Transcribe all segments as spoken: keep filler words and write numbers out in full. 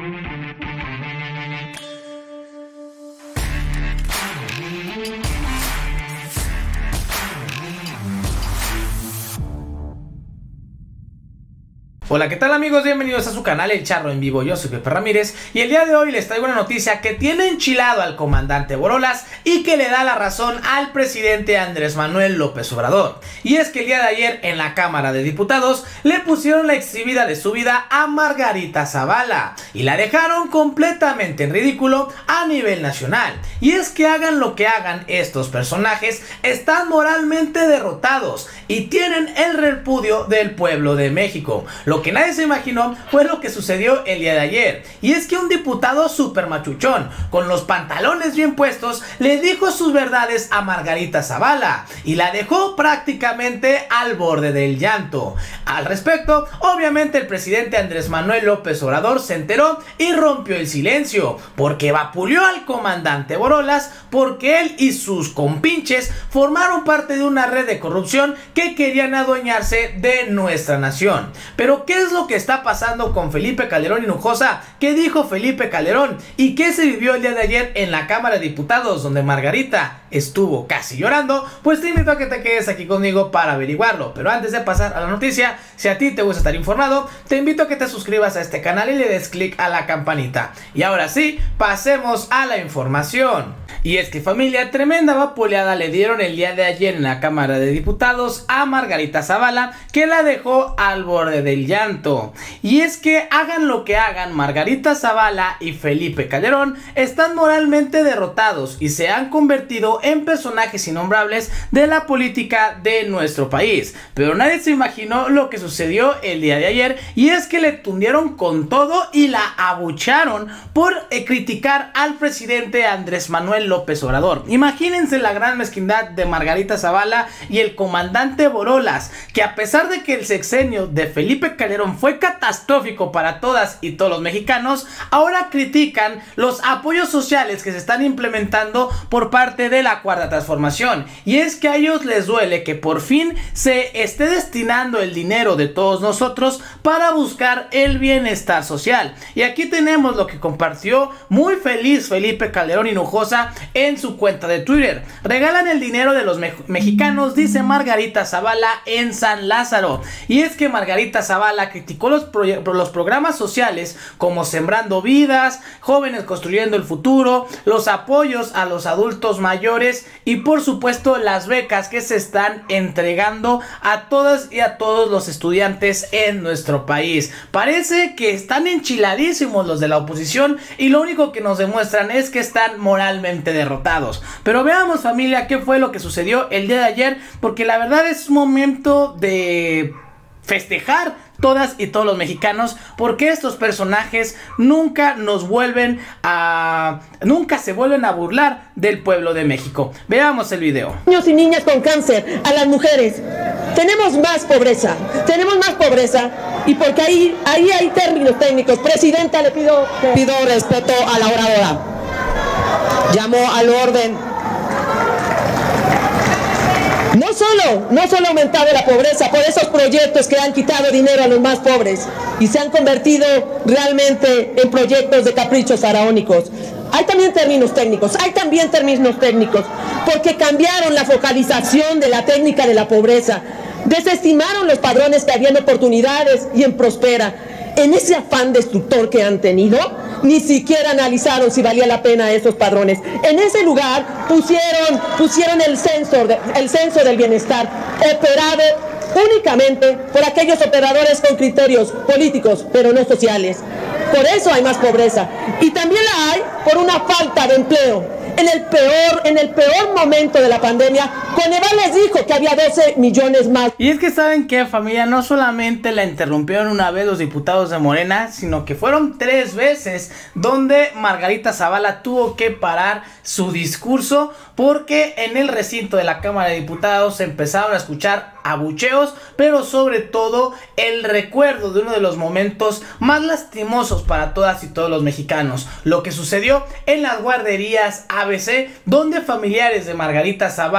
Hola, ¿qué tal amigos? Bienvenidos a su canal El Charro en Vivo. Yo soy Pepe Ramírez y el día de hoy les traigo una noticia que tiene enchilado al comandante Borolas y que le da la razón al presidente Andrés Manuel López Obrador. Y es que el día de ayer en la Cámara de Diputados le pusieron la exhibida de su vida a Margarita Zavala y la dejaron completamente en ridículo a nivel nacional. Y es que hagan lo que hagan, estos personajes están moralmente derrotados y tienen el repudio del pueblo de México. Lo que nadie se imaginó fue lo que sucedió el día de ayer, y es que un diputado super machuchón, con los pantalones bien puestos, le dijo sus verdades a Margarita Zavala y la dejó prácticamente al borde del llanto. Al respecto, obviamente el presidente Andrés Manuel López Obrador se enteró y rompió el silencio, porque vapuleó al comandante Borolas, porque él y sus compinches formaron parte de una red de corrupción que querían adueñarse de nuestra nación. Pero ¿qué es lo que está pasando con Felipe Calderón Hinojosa? ¿Qué dijo Felipe Calderón? ¿Y qué se vivió el día de ayer en la Cámara de Diputados, donde Margarita estuvo casi llorando? Pues te invito a que te quedes aquí conmigo para averiguarlo. Pero antes de pasar a la noticia, si a ti te gusta estar informado, te invito a que te suscribas a este canal y le des clic a la campanita. Y ahora sí, pasemos a la información. Y es que familia, tremenda vapuleada le dieron el día de ayer en la Cámara de Diputados a Margarita Zavala, que la dejó al borde del llanto. Y es que hagan lo que hagan, Margarita Zavala y Felipe Calderón están moralmente derrotados y se han convertido en personajes innombrables de la política de nuestro país. Pero nadie se imaginó lo que sucedió el día de ayer, y es que le tundieron con todo y la abucharon por eh, criticar al presidente Andrés Manuel López Obrador. Imagínense la gran mezquindad de Margarita Zavala y el comandante Borolas, que a pesar de que el sexenio de Felipe Calderón fue catastrófico para todas y todos los mexicanos, ahora critican los apoyos sociales que se están implementando por parte de la Cuarta Transformación. Y es que a ellos les duele que por fin se esté destinando el dinero de todos nosotros para buscar el bienestar social. Y aquí tenemos lo que compartió muy feliz Felipe Calderón Hinojosa en su cuenta de Twitter. Regalan el dinero de los me mexicanos, dice Margarita Zavala en San Lázaro. Y es que Margarita Zavala criticó los, los programas sociales como Sembrando Vidas, Jóvenes Construyendo el Futuro, los apoyos a los adultos mayores y por supuesto las becas que se están entregando a todas y a todos los estudiantes en nuestro país. Parece que están enchiladísimos los de la oposición y lo único que nos demuestran es que están moralmente derrotados. Pero veamos familia qué fue lo que sucedió el día de ayer, porque la verdad es un momento de festejar todas y todos los mexicanos, porque estos personajes nunca nos vuelven a nunca se vuelven a burlar del pueblo de México. Veamos el video. Niños y niñas con cáncer, a las mujeres, tenemos más pobreza, tenemos más pobreza, y porque ahí, ahí hay términos técnicos. Presidenta, le pido, pido respeto a la oradora. Llamó al orden. No solo, no solo ha aumentado la pobreza por esos proyectos que han quitado dinero a los más pobres y se han convertido realmente en proyectos de caprichos faraónicos. Hay también términos técnicos, hay también términos técnicos, porque cambiaron la focalización de la técnica de la pobreza, desestimaron los padrones que habían oportunidades y en Prospera. En ese afán destructor que han tenido, ni siquiera analizaron si valía la pena esos padrones. En ese lugar pusieron, pusieron el censo, de, el censo del bienestar, operado únicamente por aquellos operadores con criterios políticos, pero no sociales. Por eso hay más pobreza. Y también la hay por una falta de empleo. En el peor, en el peor momento de la pandemia, Coneval les dijo que había doce millones más. Y es que saben que familia, no solamente la interrumpieron una vez los diputados de Morena, sino que fueron tres veces donde Margarita Zavala tuvo que parar su discurso, porque en el recinto de la Cámara de Diputados se empezaron a escuchar abucheos, pero sobre todo el recuerdo de uno de los momentos más lastimosos para todas y todos los mexicanos, lo que sucedió en las guarderías A B C, donde familiares de Margarita Zavala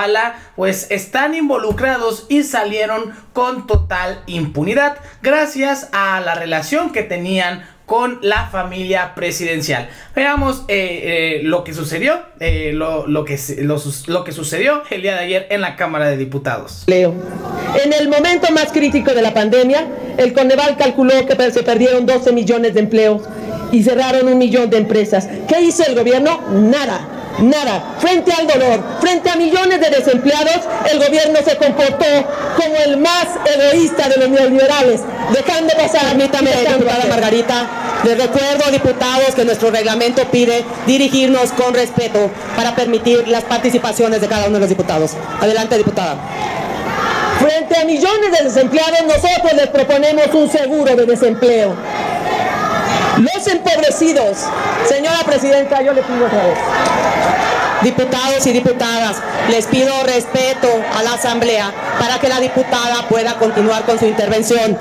pues están involucrados y salieron con total impunidad gracias a la relación que tenían con la familia presidencial. Veamos eh, eh, lo que sucedió, eh, lo, lo, que, lo, lo que sucedió el día de ayer en la Cámara de Diputados. Leo. En el momento más crítico de la pandemia, el Coneval calculó que se perdieron doce millones de empleos y cerraron un millón de empresas. ¿Qué hizo el gobierno? Nada. Nada. Frente al dolor, frente a millones de desempleados, el gobierno se comportó como el más egoísta de los neoliberales, dejando pasar. Permítame, diputada Margarita, les recuerdo, diputados, que nuestro reglamento pide dirigirnos con respeto para permitir las participaciones de cada uno de los diputados. Adelante, diputada. Frente a millones de desempleados, nosotros les proponemos un seguro de desempleo. Los empobrecidos, señora presidenta, yo le pido otra vez. Diputados y diputadas, les pido respeto a la asamblea para que la diputada pueda continuar con su intervención.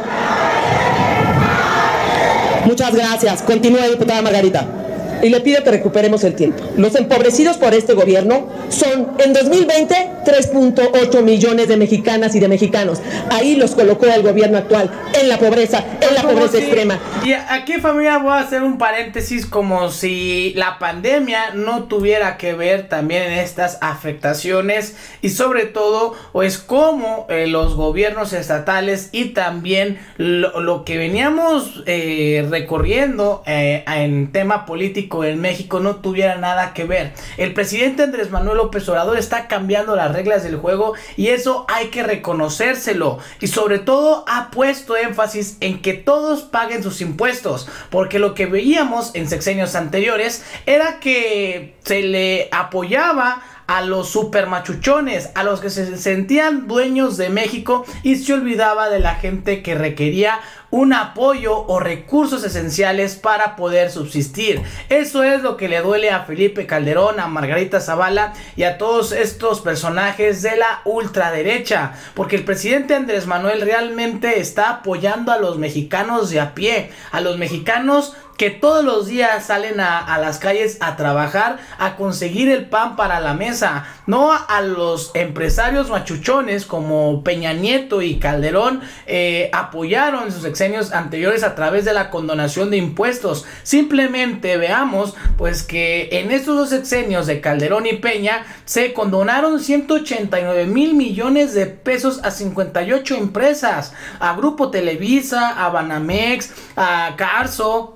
Muchas gracias. Continúe, diputada Margarita. Y le pido que recuperemos el tiempo. Los empobrecidos por este gobierno son, en dos mil veinte, tres punto ocho millones de mexicanas y de mexicanos. Ahí los colocó el gobierno actual, en la pobreza, en la pobreza si, extrema. Y aquí, familia, voy a hacer un paréntesis, como si la pandemia no tuviera que ver también en estas afectaciones, y sobre todo, pues cómo eh, los gobiernos estatales y también lo, lo que veníamos eh, recorriendo eh, en tema político en México no tuviera nada que ver. El presidente Andrés Manuel López Obrador está cambiando las reglas del juego y eso hay que reconocérselo, y sobre todo ha puesto énfasis en que todos paguen sus impuestos, porque lo que veíamos en sexenios anteriores era que se le apoyaba a los supermachuchones, a los que se sentían dueños de México, y se olvidaba de la gente que requería un apoyo o recursos esenciales para poder subsistir. Eso es lo que le duele a Felipe Calderón, a Margarita Zavala y a todos estos personajes de la ultraderecha, porque el presidente Andrés Manuel realmente está apoyando a los mexicanos de a pie, a los mexicanos que todos los días salen a, a las calles a trabajar, a conseguir el pan para la mesa, no a los empresarios machuchones como Peña Nieto y Calderón eh, apoyaron sus sexenios anteriores a través de la condonación de impuestos. Simplemente veamos pues que en estos dos sexenios de Calderón y Peña se condonaron ciento ochenta y nueve mil millones de pesos a cincuenta y ocho empresas, a Grupo Televisa, a Banamex, a Carso,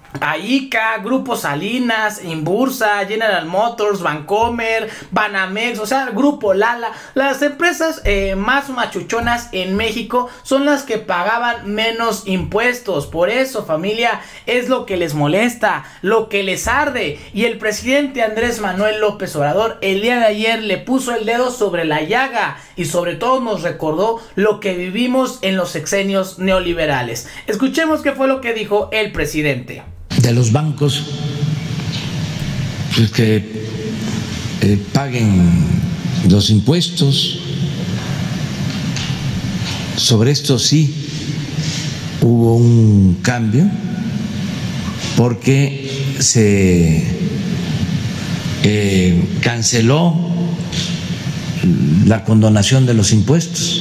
a ICA, Grupo Salinas, Inbursa, General Motors, Bancomer, Banamex, o sea, Grupo Lala. Las empresas eh, más machuchonas en México son las que pagaban menos impuestos. Por eso, familia, es lo que les molesta, lo que les arde. Y el presidente Andrés Manuel López Obrador el día de ayer le puso el dedo sobre la llaga y sobre todo nos recordó lo que vivimos en los sexenios neoliberales. Escuchemos qué fue lo que dijo el presidente. De los bancos, pues que eh, paguen los impuestos. Sobre esto sí hubo un cambio, porque se eh, canceló la condonación de los impuestos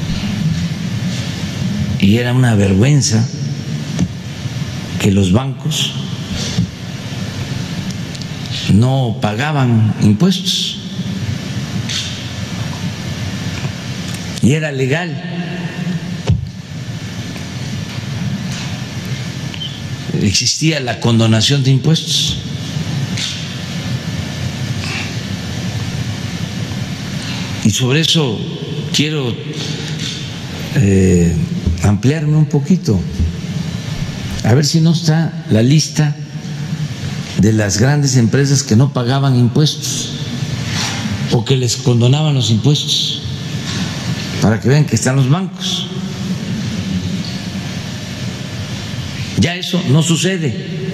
y era una vergüenza que los bancos no pagaban impuestos y era legal. Existía la condonación de impuestos. Y sobre eso quiero eh, ampliarme un poquito. A ver si no está la lista de las grandes empresas que no pagaban impuestos o que les condonaban los impuestos, para que vean que están los bancos. Ya eso no sucede,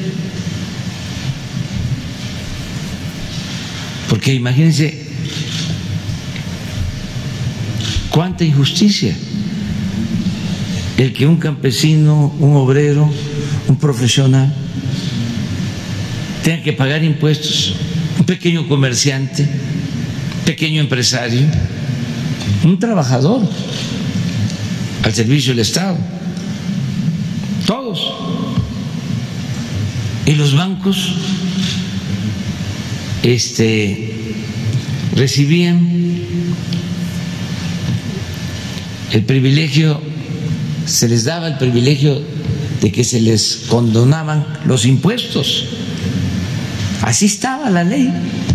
porque imagínense cuánta injusticia el que un campesino, un obrero, un profesional tenga que pagar impuestos, un pequeño comerciante, pequeño empresario, un trabajador al servicio del Estado, todos. Y los bancos este, recibían el privilegio, se les daba el privilegio de que se les condonaban los impuestos. Así estaba la ley.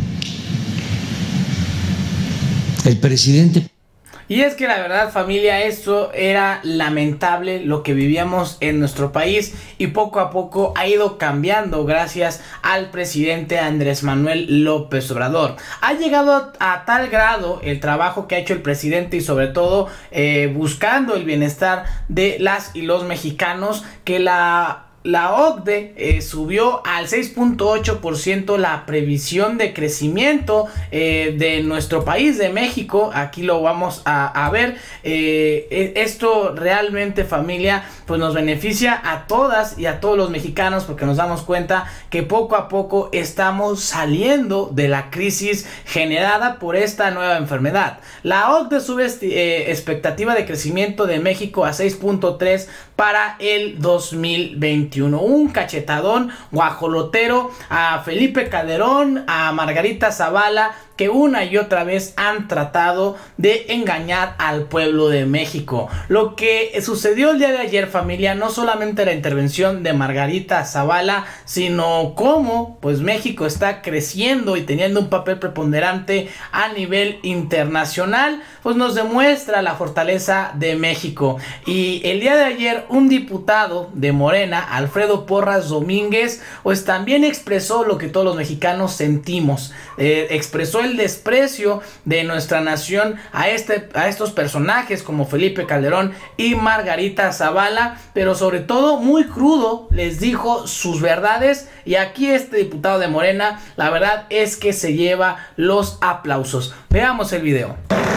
El presidente... Y es que la verdad, familia, esto era lamentable lo que vivíamos en nuestro país y poco a poco ha ido cambiando gracias al presidente Andrés Manuel López Obrador. Ha llegado a tal grado el trabajo que ha hecho el presidente y sobre todo eh, buscando el bienestar de las y los mexicanos, que la... La O C D E eh, subió al seis punto ocho por ciento la previsión de crecimiento eh, de nuestro país, de México. Aquí lo vamos a, a ver. Eh, esto realmente, familia, pues nos beneficia a todas y a todos los mexicanos, porque nos damos cuenta que poco a poco estamos saliendo de la crisis generada por esta nueva enfermedad. La O C D E sube eh, expectativa de crecimiento de México a seis punto tres para el dos mil veintiuno. Un cachetadón guajolotero a Felipe Calderón, a Margarita Zavala, que una y otra vez han tratado de engañar al pueblo de México. Lo que sucedió el día de ayer, familia, no solamente la intervención de Margarita Zavala, sino cómo pues México está creciendo y teniendo un papel preponderante a nivel internacional, pues nos demuestra la fortaleza de México. Y el día de ayer un diputado de Morena, Alfredo Porras Domínguez, pues también expresó lo que todos los mexicanos sentimos. Eh, expresó el desprecio de nuestra nación a, este, a estos personajes como Felipe Calderón y Margarita Zavala, pero sobre todo muy crudo les dijo sus verdades, y aquí este diputado de Morena, la verdad es que se lleva los aplausos. Veamos el video.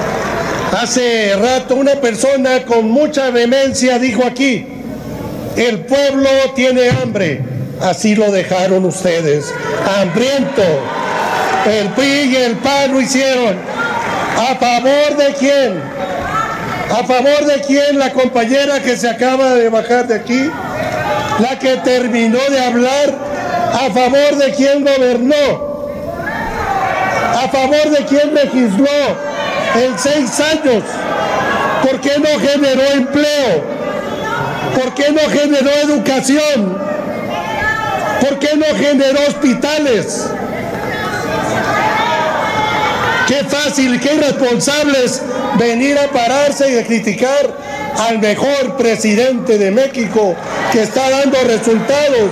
Hace rato una persona con mucha vehemencia dijo aquí: el pueblo tiene hambre. Así lo dejaron ustedes, hambriento. El P R I y el P A N lo hicieron. ¿A favor de quién? ¿A favor de quién? La compañera que se acaba de bajar de aquí, la que terminó de hablar, ¿a favor de quién gobernó? ¿A favor de quién legisló en seis años? ¿Por qué no generó empleo? ¿Por qué no generó educación? ¿Por qué no generó hospitales? Qué fácil, qué irresponsables venir a pararse y a criticar al mejor presidente de México que está dando resultados.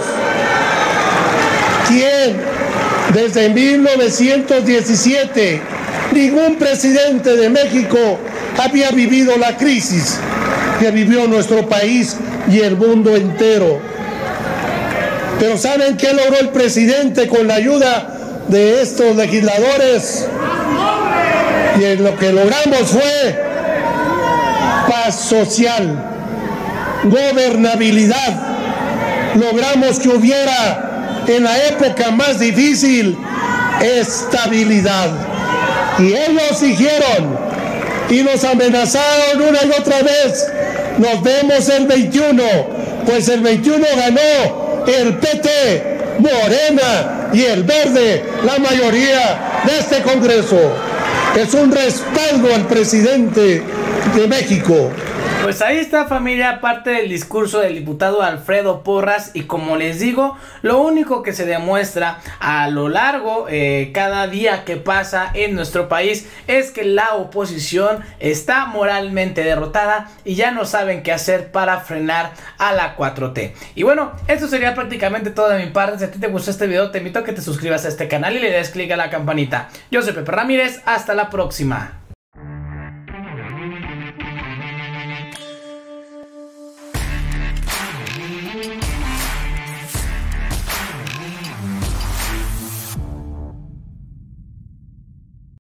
¿Quién? Desde mil novecientos diecisiete ningún presidente de México había vivido la crisis que vivió nuestro país y el mundo entero. Pero ¿saben qué logró el presidente con la ayuda de estos legisladores? Y lo que logramos fue paz social, gobernabilidad. Logramos que hubiera en la época más difícil estabilidad. Y ellos siguieron y nos amenazaron una y otra vez. Nos vemos el veintiuno, pues el veintiuno ganó el P T, Morena y el Verde, la mayoría de este Congreso. Es un respaldo al presidente de México. Pues ahí está, familia, parte del discurso del diputado Alfredo Porras, y como les digo, lo único que se demuestra a lo largo, eh, cada día que pasa en nuestro país, es que la oposición está moralmente derrotada y ya no saben qué hacer para frenar a la cuatro T. Y bueno, esto sería prácticamente todo de mi parte. Si a ti te gustó este video, te invito a que te suscribas a este canal y le des click a la campanita. Yo soy Pepe Ramírez, hasta la próxima.